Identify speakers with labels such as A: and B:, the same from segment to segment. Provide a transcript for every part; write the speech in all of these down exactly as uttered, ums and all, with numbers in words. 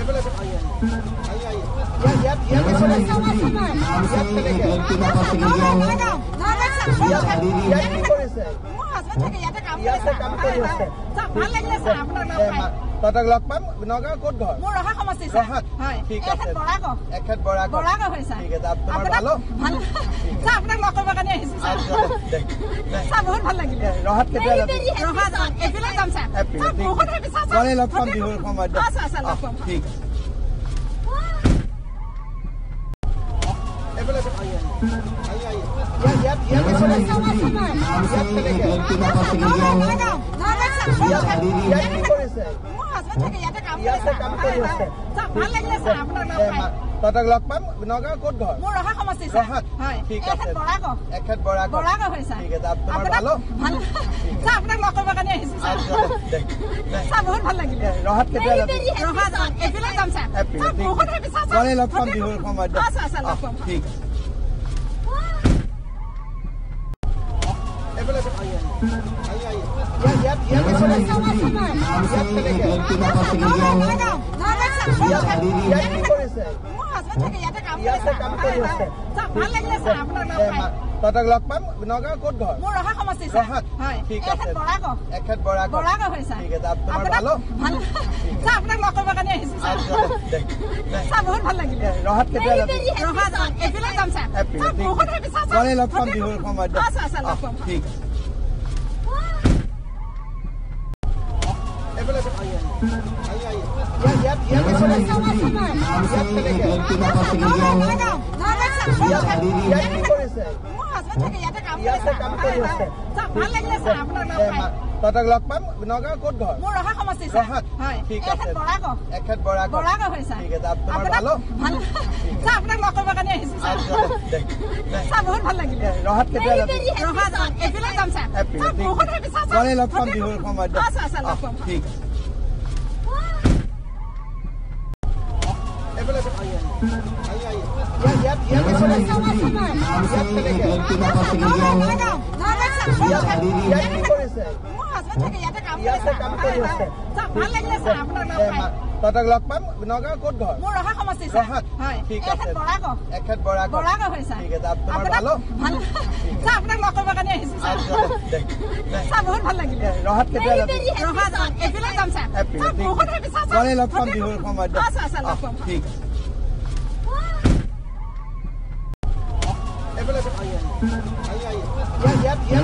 A: ততক লগ পাম নগাঁও ক'ত ঘৰ
B: মোৰ ৰহা সমষ্টি
A: হয় ঠিক আছে
B: বৰাগ
A: এখেত বৰাগ
B: বৰাগ হৈছে
A: ঠিক আছে আপোনাৰ ভালো
B: ভাল যা আপোনাক লগ কৰিব কাৰণে আহিছো স্যার বহুত ভাল লাগিলে
A: ৰহাত কেতিয়া যাব
B: ৰহা এফালে যাম স্যার বহুত হেপি স্যার
A: গলে লগ পাম বিহুৰ সময়ত
B: আচ্ছা আচ্ছা লগ পাম
A: ঠিক আছে এফালে আই আই ইয়াত ইয়াত ততক লগ পাম নগাঁও ক'ত ঘৰ
B: মোৰ ৰহা সমষ্টি
A: হয় ঠিক আছে
B: বৰাগ
A: এখেত বৰাগ
B: বৰাগ হৈছে
A: ঠিক আছে আপোনাৰ ভালো
B: ভাল যা আপোনাক লগ কৰিব কাৰণে আহিছো স্যার বহুত ভাল লাগিলে
A: ৰহাত কেতিয়া যাব
B: ৰহা এফালে যাম স্যার বহুত হেপি স্যার
A: গলে লগ পাম বিহুৰ সময়ত
B: আচ্ছা আচ্ছা লগ পাম
A: ঠিক আছে এফালে আই আই ইয়াত ইয়াত ততক লগ পাম নগাঁও ক'ত ঘৰ
B: মোৰ ৰহা সমষ্টি
A: হয় ঠিক আছে
B: বৰাগ
A: এখেত বৰাগ
B: বৰাগ হৈছে
A: ঠিক আছে আপোনাৰ ভালো
B: ভাল যা আপোনাক লগ কৰিব কাৰণে আহিছো স্যার বহুত ভাল লাগিলে
A: ৰহাত কেতিয়া যাব
B: ৰহা এফালে যাম স্যার বহুত হেপি স্যার
A: গলে লগ পাম বিহুৰ সময়ত
B: আচ্ছা আচ্ছা লগ পাম
A: ঠিক আছে এফালে আই আই ইয়াত ইয়াত ততক লগ পাম নগাঁও ক'ত ঘৰ
B: মোৰ ৰহা সমষ্টি
A: হয় ঠিক আছে
B: বৰাগ
A: এখেত বৰাগ
B: বৰাগ হৈছে
A: ঠিক আছে আপোনাৰ ভালো
B: ভাল যা আপোনাক লগ কৰিব কাৰণে আহিছো স্যার বহুত ভাল লাগিলে
A: ৰহাত কেতিয়া যাব
B: ৰহা এফালে যাম স্যার বহুত হেপি স্যার
A: গলে লগ পাম বিহুৰ সময়ত
B: আচ্ছা আচ্ছা লগ পাম
A: ঠিক আছে এফালে আই আই ইয়াত ইয়াত ততক লগ পাম নগাঁও ক'ত ঘৰ
B: মোৰ ৰহা সমষ্টি
A: হয় ঠিক আছে
B: বৰাগ
A: এখেত বৰাগ
B: বৰাগ হৈছে
A: ঠিক আছে আপোনাৰ ভালো
B: ভাল যা আপোনাক লগ কৰিব কাৰণে আহিছো স্যার বহুত ভাল লাগিলে
A: ৰহাত কেতিয়া যাব
B: ৰহা এফালে যাম স্যার বহুত হেপি স্যার
A: গলে লগ পাম বিহুৰ সময়ত
B: আচ্ছা আচ্ছা লগ পাম
A: ঠিক আছে এফালে আই আই ইয়াত ইয়াত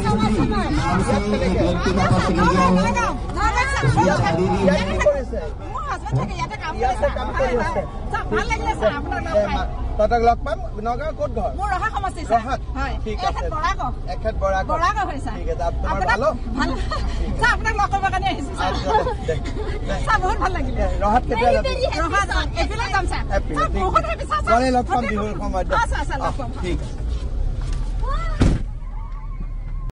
A: ততক লগ পাম নগাঁও ক'ত ঘৰ
B: মোৰ ৰহা সমষ্টি
A: হয় ঠিক আছে
B: বৰাগ
A: এখেত বৰাগ
B: বৰাগ হৈছে
A: ঠিক আছে আপোনাৰ ভালো
B: ভাল যা আপোনাক লগ কৰিব কাৰণে আহিছো স্যার বহুত ভাল লাগিলে
A: ৰহাত কেতিয়া যাব
B: ৰহা এফালে যাম স্যার বহুত হেপি স্যার
A: গলে লগ পাম বিহুৰ সময়ত
B: আচ্ছা আচ্ছা লগ পাম
A: ঠিক আছে